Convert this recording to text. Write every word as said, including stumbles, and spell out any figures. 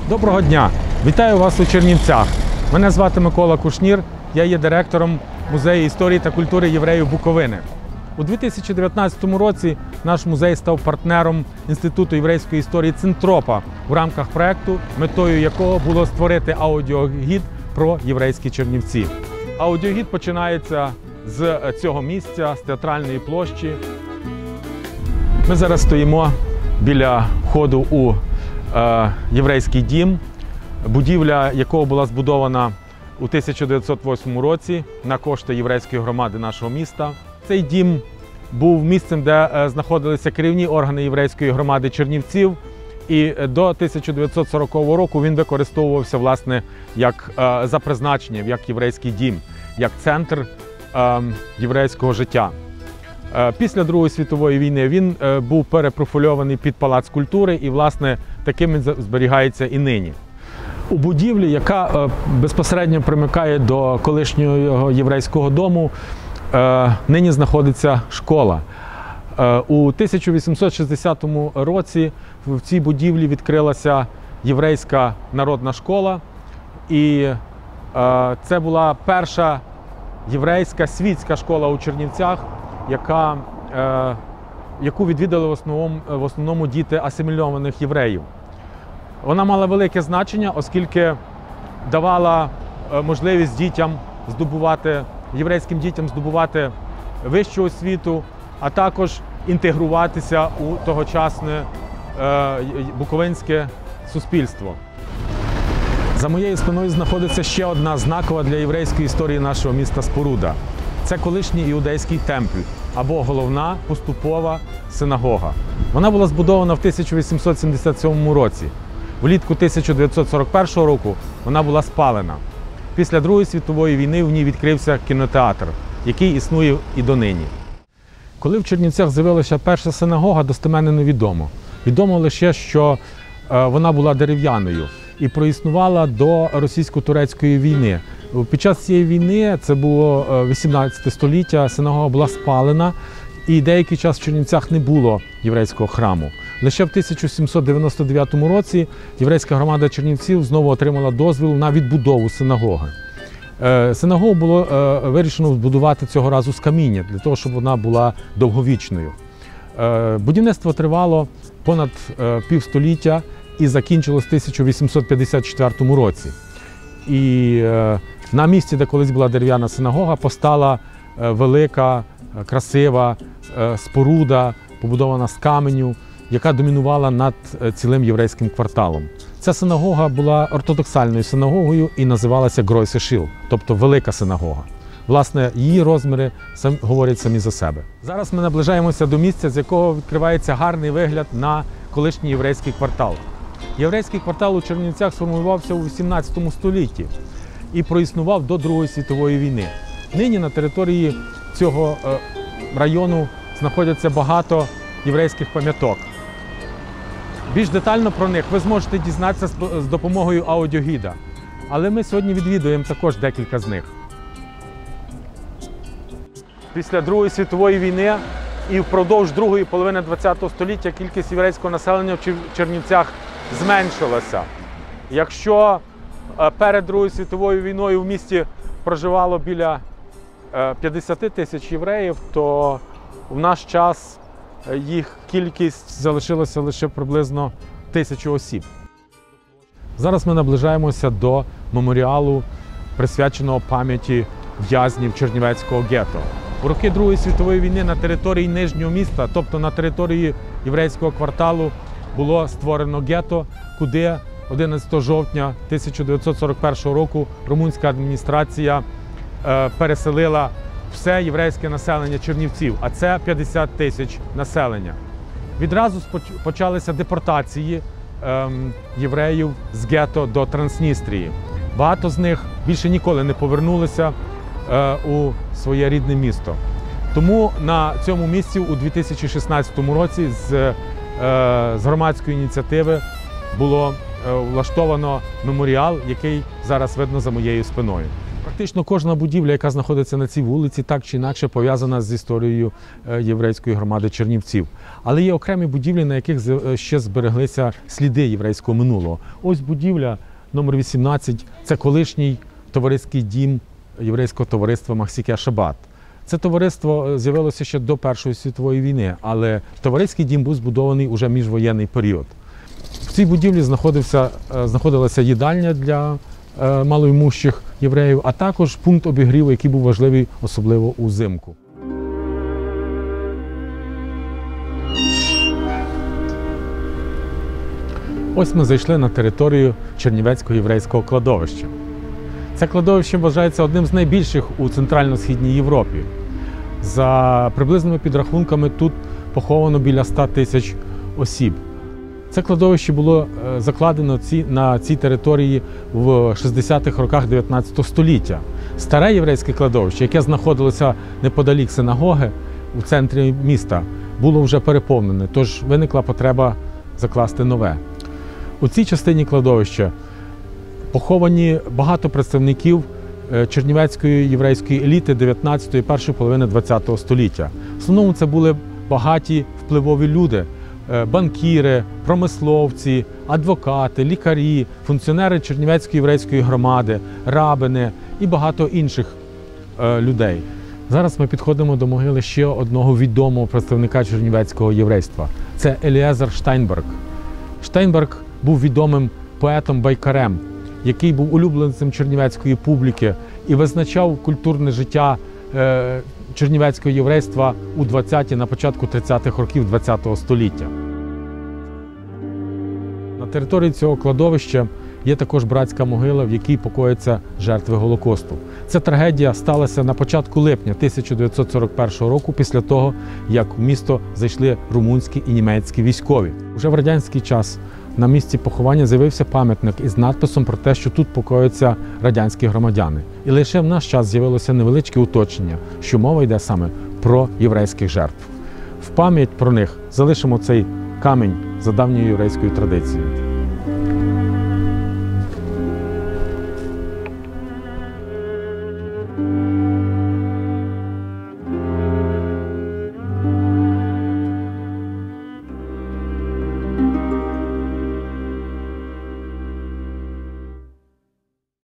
Доброго дня! Вітаю вас у Чернівцях. Мене звати Микола Кушнір, я є директором Музею історії та культури євреїв Буковини. У дві тисячі дев'ятнадцятому році наш музей став партнером Інституту єврейської історії «Centropa» в рамках проєкту, метою якого було створити аудіогід про єврейські Чернівці. Аудіогід починається з цього місця, з театральної площі. Ми зараз стоїмо біля входу у е, єврейський дім, будівля якого була збудована у тисяча дев'ятсот восьмому році на кошти єврейської громади нашого міста. Цей дім був місцем, де е, знаходилися керівні органи єврейської громади Чернівців, і до тисяча дев'ятсот сорокового року він використовувався, власне, як е, за призначенням, як єврейський дім, як центр е, єврейського життя. Після Другої світової війни він був перепрофільований під Палац культури і, власне, таким він зберігається і нині. У будівлі, яка безпосередньо примикає до колишнього єврейського дому, нині знаходиться школа. У тисяча вісімсот шістдесятому році в цій будівлі відкрилася єврейська народна школа, і це була перша єврейська світська школа у Чернівцях, яка, е, яку відвідали в основному, в основному діти асимільованих євреїв. Вона мала велике значення, оскільки давала можливість дітям здобувати, єврейським дітям здобувати вищу освіту, а також інтегруватися у тогочасне е, буковинське суспільство. За моєю спиною знаходиться ще одна знакова для єврейської історії нашого міста споруда. Це колишній іудейський темпль, або головна поступова синагога. Вона була збудована в тисяча вісімсот сімдесят сьомому році. Влітку тисяча дев'ятсот сорок першого року вона була спалена. Після Другої світової війни в ній відкрився кінотеатр, який існує і донині. Коли в Чернівцях з'явилася перша синагога, достеменно невідомо. Відомо лише, що вона була дерев'яною і проіснувала до російсько-турецької війни. Під час цієї війни, це було вісімнадцяте століття, синагога була спалена, і деякий час в Чернівцях не було єврейського храму. Лише в тисяча сімсот дев'яносто дев'ятому році єврейська громада Чернівців знову отримала дозвіл на відбудову синагоги. Синагогу було вирішено збудувати цього разу з каміння, для того, щоб вона була довговічною. Будівництво тривало понад півстоліття і закінчилось в тисяча вісімсот п'ятдесят четвертому році. І на місці, де колись була дерев'яна синагога, постала велика, красива споруда, побудована з каменю, яка домінувала над цілим єврейським кварталом. Ця синагога була ортодоксальною синагогою і називалася Гройсе-Шіл, тобто велика синагога. Власне, її розміри сам, говорять самі за себе. Зараз ми наближаємося до місця, з якого відкривається гарний вигляд на колишній єврейський квартал. Єврейський квартал у Чернівцях сформувався у вісімнадцятому столітті і проіснував до Другої світової війни. Нині на території цього району знаходяться багато єврейських пам'яток. Більш детально про них ви зможете дізнатися з допомогою аудіогіда. Але ми сьогодні відвідуємо також декілька з них. Після Другої світової війни і впродовж другої половини ХХ століття кількість єврейського населення в Чернівцях зменшилася. Якщо перед Другою світовою війною в місті проживало біля п'ятдесят тисяч євреїв, то в наш час їх кількість залишилася лише приблизно тисячу осіб. Зараз ми наближаємося до меморіалу, присвяченого пам'яті в'язнів Чернівецького гетто. У роки Другої світової війни на території Нижнього міста, тобто на території єврейського кварталу, було створено гетто, куди одинадцятого жовтня тисяча дев'ятсот сорок першого року румунська адміністрація е, переселила все єврейське населення Чернівців, а це п'ятдесят тисяч населення. Відразу почалися депортації е, євреїв з гетто до Трans.History. Багато з них більше ніколи не повернулися е, у своє рідне місто. Тому на цьому місці у дві тисячі шістнадцятому році з, е, з громадської ініціативи було е, влаштовано меморіал, який зараз видно за моєю спиною. Практично кожна будівля, яка знаходиться на цій вулиці, так чи інакше пов'язана з історією єврейської громади Чернівців. Але є окремі будівлі, на яких ще збереглися сліди єврейського минулого. Ось будівля номер вісімнадцять – це колишній товариський дім єврейського товариства Махсіке Шабат. Це товариство з'явилося ще до Першої світової війни, але товариський дім був збудований уже міжвоєнний період. В цій будівлі знаходився, знаходилася їдальня для малоімущих євреїв, а також пункт обігріву, який був важливий особливо узимку. Ось ми зайшли на територію Чернівецького єврейського кладовища. Це кладовище вважається одним з найбільших у Центрально-Східній Європі. За приблизними підрахунками тут поховано біля ста тисяч осіб. Це кладовище було закладено на цій території в шістдесятих роках дев'ятнадцятого століття. Старе єврейське кладовище, яке знаходилося неподалік синагоги у центрі міста, було вже переповнене, тож виникла потреба закласти нове. У цій частині кладовища поховані багато представників чернівецької єврейської еліти дев'ятнадцятого і першої половини двадцятого століття. В основному це були багаті, впливові люди – банкіри, промисловці, адвокати, лікарі, функціонери Чернівецької єврейської громади, рабини і багато інших людей. Зараз ми підходимо до могили ще одного відомого представника чернівецького єврейства – це Елієзер Штайнберг. Штайнберг був відомим поетом-байкарем, який був улюбленцем чернівецької публіки і визначав культурне життя е, чернівецького єврейства у двадцяті, на початку тридцятих років двадцятого століття. На території цього кладовища є також братська могила, в якій покояться жертви Голокосту. Ця трагедія сталася на початку липня тисяча дев'ятсот сорок першого року, після того, як в місто зайшли румунські і німецькі військові. Уже в радянський час на місці поховання з'явився пам'ятник із надписом про те, що тут покояться радянські громадяни. І лише в наш час з'явилося невеличке уточнення, що мова йде саме про єврейських жертв. В пам'ять про них залишимо цей камінь за давньою єврейською традицією.